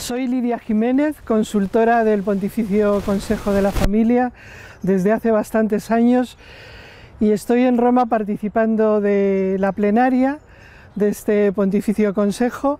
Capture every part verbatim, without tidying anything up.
Soy Lidia Jiménez, consultora del Pontificio Consejo de la Familia desde hace bastantes años y estoy en Roma participando de la plenaria de este Pontificio Consejo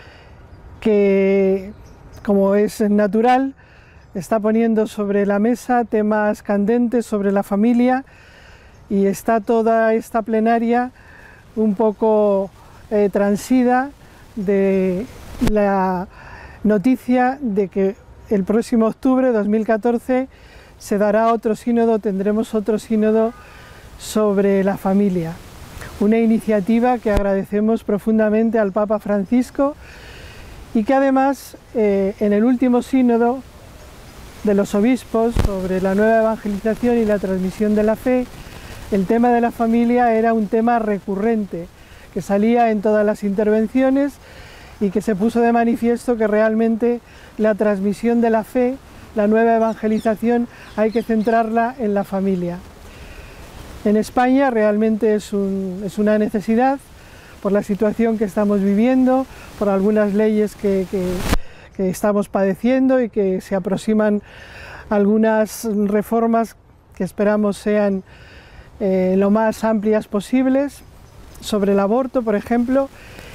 que, como es natural, está poniendo sobre la mesa temas candentes sobre la familia y está toda esta plenaria un poco eh, transida de la noticia de que el próximo octubre de dos mil catorce se dará otro sínodo, tendremos otro sínodo sobre la familia. Una iniciativa que agradecemos profundamente al Papa Francisco y que además eh, en el último sínodo de los obispos sobre la nueva evangelización y la transmisión de la fe, el tema de la familia era un tema recurrente que salía en todas las intervenciones y que se puso de manifiesto que realmente la transmisión de la fe, la nueva evangelización, hay que centrarla en la familia. En España realmente es, un, es una necesidad por la situación que estamos viviendo, por algunas leyes que, que, que estamos padeciendo y que se aproximan algunas reformas que esperamos sean eh, lo más amplias posibles, sobre el aborto, por ejemplo.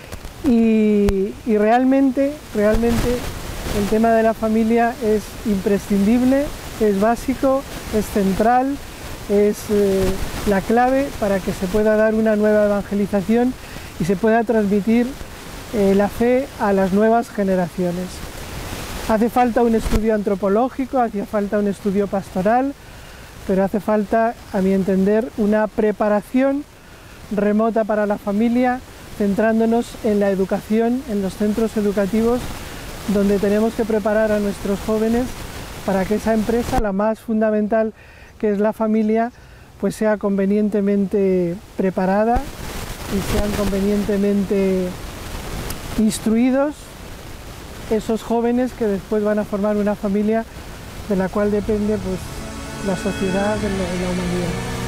Y, y realmente, realmente el tema de la familia es imprescindible, es básico, es central, es eh, la clave para que se pueda dar una nueva evangelización y se pueda transmitir eh, la fe a las nuevas generaciones. Hace falta un estudio antropológico, hace falta un estudio pastoral, pero hace falta, a mi entender, una preparación remota para la familia, centrándonos en la educación, en los centros educativos, donde tenemos que preparar a nuestros jóvenes para que esa empresa, la más fundamental que es la familia, pues sea convenientemente preparada y sean convenientemente instruidos esos jóvenes que después van a formar una familia de la cual depende pues, la sociedad y la humanidad.